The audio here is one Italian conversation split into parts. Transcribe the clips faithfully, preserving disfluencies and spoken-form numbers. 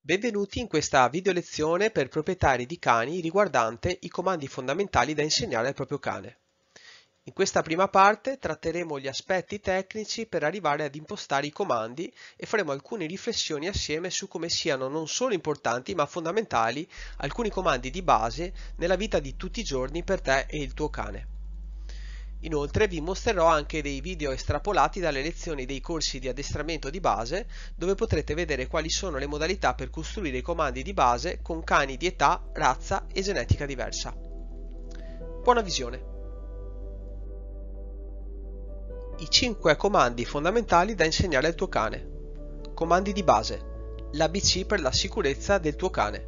Benvenuti in questa video lezione per proprietari di cani riguardante i comandi fondamentali da insegnare al proprio cane. In questa prima parte tratteremo gli aspetti tecnici per arrivare ad impostare i comandi e faremo alcune riflessioni assieme su come siano non solo importanti ma fondamentali alcuni comandi di base nella vita di tutti i giorni per te e il tuo cane. Inoltre vi mostrerò anche dei video estrapolati dalle lezioni dei corsi di addestramento di base, dove potrete vedere quali sono le modalità per costruire i comandi di base con cani di età, razza e genetica diversa. Buona visione! I cinque comandi fondamentali da insegnare al tuo cane. Comandi di base. l'A B C per la sicurezza del tuo cane.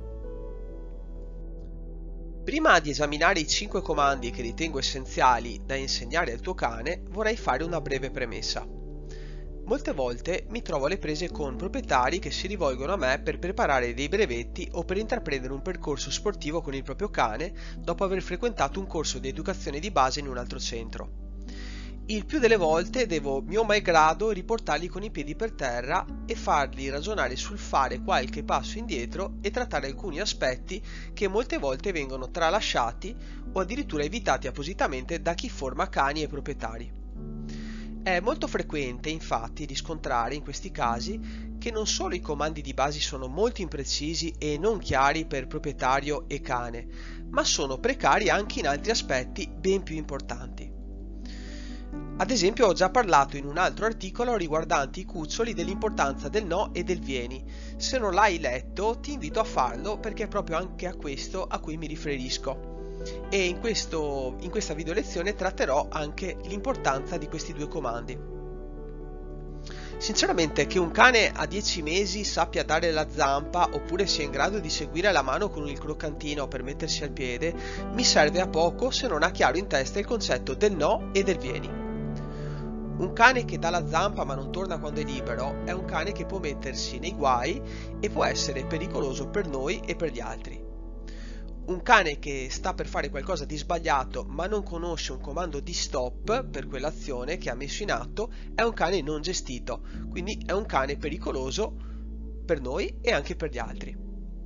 Prima di esaminare i cinque comandi che ritengo essenziali da insegnare al tuo cane, vorrei fare una breve premessa. Molte volte mi trovo alle prese con proprietari che si rivolgono a me per preparare dei brevetti o per intraprendere un percorso sportivo con il proprio cane dopo aver frequentato un corso di educazione di base in un altro centro. Il più delle volte devo, mio malgrado, riportarli con i piedi per terra e farli ragionare sul fare qualche passo indietro e trattare alcuni aspetti che molte volte vengono tralasciati o addirittura evitati appositamente da chi forma cani e proprietari. È molto frequente, infatti, riscontrare in questi casi che non solo i comandi di base sono molto imprecisi e non chiari per proprietario e cane, ma sono precari anche in altri aspetti ben più importanti. Ad esempio ho già parlato in un altro articolo riguardante i cuccioli dell'importanza del no e del vieni. Se non l'hai letto ti invito a farlo perché è proprio anche a questo a cui mi riferisco. E in, questo, in questa video lezione tratterò anche l'importanza di questi due comandi. Sinceramente che un cane a dieci mesi sappia dare la zampa oppure sia in grado di seguire la mano con il croccantino per mettersi al piede mi serve a poco se non ha chiaro in testa il concetto del no e del vieni. Un cane che dà la zampa ma non torna quando è libero è un cane che può mettersi nei guai e può essere pericoloso per noi e per gli altri. Un cane che sta per fare qualcosa di sbagliato ma non conosce un comando di stop per quell'azione che ha messo in atto è un cane non gestito, quindi è un cane pericoloso per noi e anche per gli altri.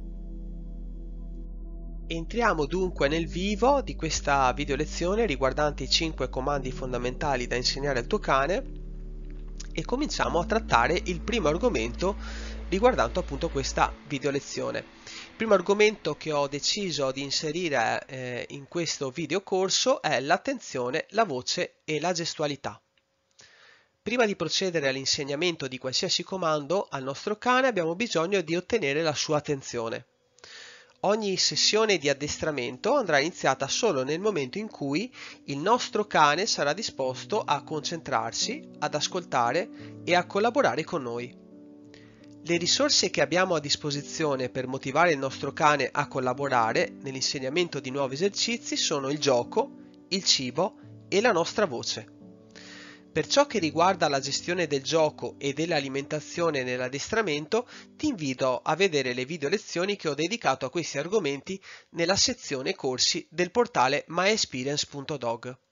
Entriamo dunque nel vivo di questa video lezione riguardante i cinque comandi fondamentali da insegnare al tuo cane e cominciamo a trattare il primo argomento riguardante appunto questa video lezione. Il primo argomento che ho deciso di inserire eh, in questo video corso è l'attenzione, la voce e la gestualità. Prima di procedere all'insegnamento di qualsiasi comando al nostro cane abbiamo bisogno di ottenere la sua attenzione. Ogni sessione di addestramento andrà iniziata solo nel momento in cui il nostro cane sarà disposto a concentrarsi, ad ascoltare e a collaborare con noi. Le risorse che abbiamo a disposizione per motivare il nostro cane a collaborare nell'insegnamento di nuovi esercizi sono il gioco, il cibo e la nostra voce. Per ciò che riguarda la gestione del gioco e dell'alimentazione nell'addestramento, ti invito a vedere le video lezioni che ho dedicato a questi argomenti nella sezione corsi del portale my experience punto dog.